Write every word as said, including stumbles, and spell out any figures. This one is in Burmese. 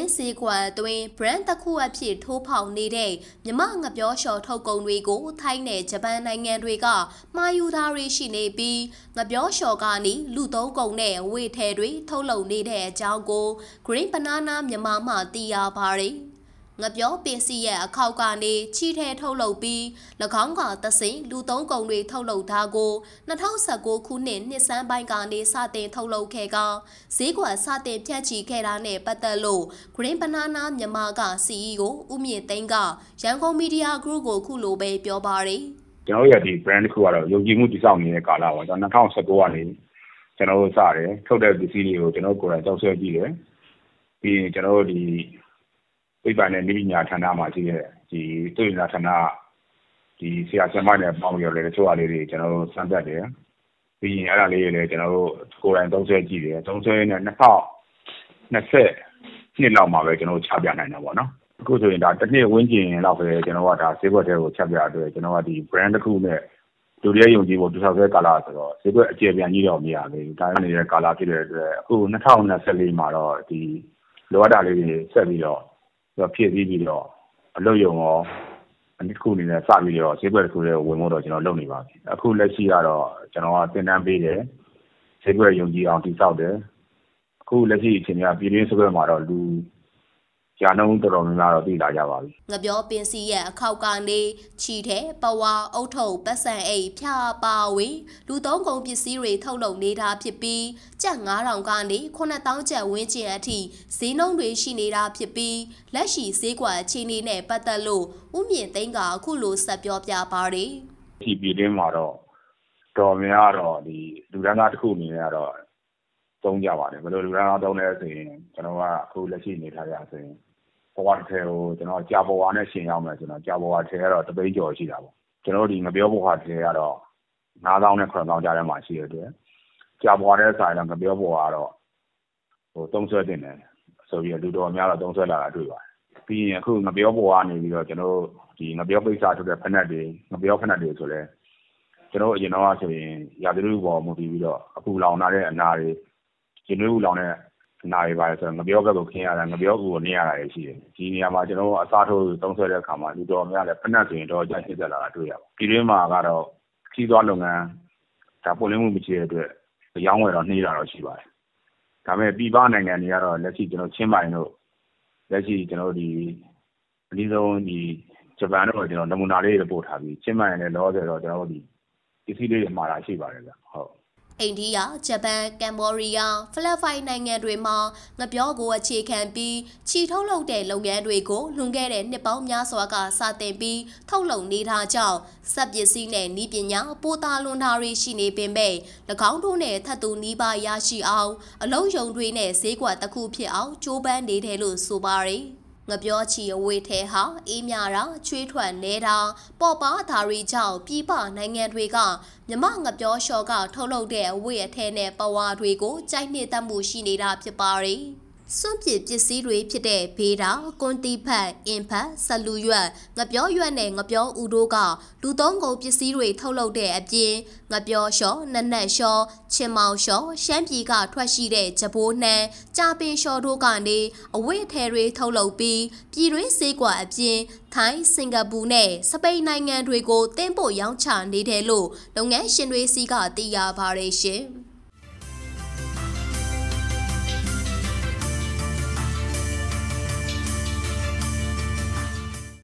င်းစေကွာတွင် brand တစ်ခုအဖြစ်ထိုးဖောက်နေတဲ့မြမငပြောလျှော်ထုတ်ကုန်တွေကိုထိုင်းနဲ့ဂျပန်နိုင်ငံတွေကမှာယူထားရရှိနေပြီးငပြောလျှော်ကနေလူသုံးကုန်နဲ့ဝေထဲတွေထုတ်လုပ်နေတဲ့အကြောင်းကို Green Banana မြန်မာမှသိရပါတယ်ငပြောပင်စီရဲ့အခောက်ကနေချီထဲထုတ်လုပ်ပြီး၎င်းကသစင်လူသုံးကုန်တွေထုတ်လုပ်ထားကို၂၀၁၉ခုနှစ်နှစ်ဆန်းပိုင်းကနေစတင်ထုတ်လုပ်ခဲ့ကဈေးကွက်စတင်ဖြန့်ချီခဲ့တာနဲ့ပတ်သက်လို့ Green Banana မြန်မာက စီ အီ အို ဦးမြင့်သိန်းကရန်ကုန်မီဒီယာ group ကိုခုလိုပဲပြောပါတယ်ကျွန်တော်ရဲ့ဒီ brand တစ်ခုကတော့ယုံကြည်မှုတည်ဆောက်နေတဲ့ကာလပါကျွန်တော်၂၀၁၉ကနေကျွန်တော်တို့စတယ်ထုတ်တဲ့ပစ္စည်းတွေကိုကျွန်တော်ကိုယ်တိုင်တောက်ဆွဲကြည့်တယ်ပြီးရင်ကျွန်တော်တို့ဒီပြပနဲ့နိပညာဌာနမှာရှိတဲ့ဒီသူ့ညာဌာနဒီဆရာဆရာမနဲ့ပေါင်းရတဲ့တချို့အလေးတွေကျွန်တော်တို့စမ်းသပ်တယ်ပြီးရင်အဲ့ဒါလေးတွေလည်းကျွန်တော်တို့ကိုယ်တိုင်သုံးဆွဲကြည့်တယ်သုံးဆွဲနဲ့၂၀၂၀နှစ်လောက်မှာပဲကျွန်တော်တို့ချပြနိုင်တာပေါ့နော်အခုဆိုရင်ဒါတစ်နှစ်ဝန်းကျင်လောက်ပဲကျွန်တော်ကဒါဈေးကွက်ထဲကိုချပြအတွက်ကျွန်တော်ကဒီ brand တစ်ခုနဲ့လူတွေယုံကြည်ဖို့တိဆောက်တဲ့ကာလဆိုတော့ဈေးကွက်အခြေပြန်ကြီးတော့မရသေးဘူးဒါနေတဲ့ကာလဖြစ်တဲ့အတွက်အခု၂၀၂၄မှာတော့ဒီလိုအပ်တာလေးတွေဆက်ပြီးတော့ဖြည့်ဆည်းပြီးတော့အလုပ်ရုံရောအနည်းတစ်ခုအနေနဲ့စပြီးတော့ဈေးကွက်တစ်ခုလေးဝင်ဖို့တော့ကျွန်တော်လုပ်နေပါပြီအခုလက်ရှိကတော့ကျွန်တော်ကသင်တန်းပေးတယ်ဈေးကွက်ယုံကြည်အောင်တည်ဆောက်တယ်အခုလက်ရှိအချိန်ကပြည်တွင်းဈေးကွက်မှာတော့လူရာနှုန်းတော်တော်များများတော့တည်လာကြပါပြီငပြောပင်စီရဲ့အခောက်ကနေချီထဲပဝါအုတ်ထုပ်ပတ်စံအိတ်ဖြာပါဝေလူသုံးကုန်ပစ္စည်းတွေထုတ်လုပ်နေတာဖြစ်ပြီးကျပ်ငါးထောင်ကနေခုနှစ်သောင်းကျပ်ဝန်းကျင်အထိဈေးနှုန်းတွေရှိနေတာဖြစ်ပြီးလက်ရှိဈေးကွက်အခြေအနေနဲ့ပတ်သက်လို့ဦးမြင့်သိန်းကအခုလိုဆက်ပြောပြပါတယ်ဒီပြည်တွင်းမှာတော့တော်များတော့ဒီလူဒန်းသားတစ်ခုအနေနဲ့ကတော့သုံးကြပါတယ်ဘယ်လိုလူဒန်းသားသုံးလဲဆိုရင်ကျွန်တော်ကအခုလက်ရှိနေထားရဆိုရင်ဘဝတစ်ထဲကိုကျွန်တော်ကြာဘဝနဲ့ရှင်ရောက်မယ်ကျွန်တော်ကြာဘဝထဲကတော့တပိတ်ကျော်ရှိတာပေါ့ကျွန်တော်ဒီငပြောဘဝထဲကတော့ငါးသောင်းနဲ့ခုနှစ်သောင်းကြားထဲမှာရှိတဲ့အတွက်ကြာဘဝထဲဆိုင်တော့ငပြောဘဝကတော့ဟိုသုံးဆွဲတင်တယ်ဆိုပြီးလူတော်များတော့သုံးဆွဲလာတာတွေ့ပါတယ်ပြီးရင်အခုငပြောဘဝကနေပြီးတော့ကျွန်တော်ဒီငပြောပိတ်စာထုတ်တဲ့ဖက်နက်တွေငပြောဖက်နက်တွေဆိုလဲကျွန်တော်အရင်တော့ဆိုရင်ရာသီဥတုပေါ်မူတည်ပြီးတော့အခုလောင်လာတဲ့အနာတွေရှင်နွေးဦးလောင်တဲ့အနာတွေပါဆိုတော့ငပြောဘက်ကိုခင်းရတာငပြောကူကိုနေရတာရှိတယ်ဒီနေရာမှာကျွန်တော်အစားထိုးသုံးဆွဲတဲ့အခါမှာလူတော်များလည်းဖက်နက်ဆိုရင်တော့ကြာရှင်းသက်လာတာတွေ့ရပါဒီတွင်းမှာကတော့ခီးသွားလုပ်ငန်းဒါပွင့်လင်းမှုမရှိတဲ့အတွက်ရောင်းဝယ်တော့နှေးတာတော့ရှိပါတယ်ဒါပေမဲ့ပြည်ပနိုင်ငံတွေကတော့လက်ရှိကျွန်တော်ချင်းမိုင်တို့လက်ရှိကျွန်တော်ဒီအနည်းဆုံးဒီဂျပန်တို့ကျွန်တော်နမူနာလေးတွေပို့ထားပြီးချင်းမိုင်နဲ့လောဆယ်တော့ကျွန်တော်ဒီပစ္စည်းလေးတွေမှာတာရှိပါတယ်ဗျဟုတ်အိန္ဒိယဂျပန်ကမ်ဘောဒီးယားဖိလစ်ပိုင်နိုင်ငံတွေမှာငပြောကိုအခြေခံပြီးချီထုတ်လုပ်တဲ့လုပ်ငန်းတွေကိုလွန်ခဲ့တဲ့နှစ်ပေါင်းများစွာကစတင်ပြီးထုတ်လုပ်နေတာကြောင့်စက်ပစ္စည်းနဲ့နည်းပညာပိုသာလွန်တာတွေရှိနေပေမဲ့၎င်းတို့နဲ့ထပ်တူနီးပါးရရှိအောင်အလုံးယုံတွေနဲ့ဈေးကွက်တစ်ခုဖြစ်အောင်ကြိုးပမ်းနေတယ်လို့ဆိုပါတယ်ငပြောချီအဝေးထဲဟာအေးမြတာချွေးထွက်နေတာပေါ်ပါဓာရီကြောင့်ပြည်ပနိုင်ငံတွေကမြမငပြောလျှော်ကထုတ်လုပ်တဲ့အဝေးအထဲနဲ့ပဝါတွေကိုကြိုက်နှစ်သက်မှုရှိနေတာဖြစ်ပါတယ်စွန့်ပစ်ပစ္စည်းတွေဖြစ်တဲ့ဘေးတာကွန်တီဖတ်အင်ဖတ်ဆလူရွက်ငပြောရွက်နဲ့ငပြောဦးတို့ကလူသုံးကုန်ပစ္စည်းတွေထုတ်လုပ်တဲ့အပြင်ငပြောလျှော်နက်နက်လျှော်ချင်းမောင်လျှော်ရှမ်းပြည်ကထွက်ရှိတဲ့ဂျပိုးနှံကြာပင်လျှော်တို့ကနေအဝတ်အထည်တွေထုတ်လုပ်ပြီးပြည်တွင်းဈေးကွက်အပြင်ထိုင်းစင်ကာပူနဲ့စပိန်နိုင်ငံတွေကိုတင်ပို့ရောင်းချနေတယ်လို့လုပ်ငန်းရှင်တွေစီကသိရပါတယ်ရှင်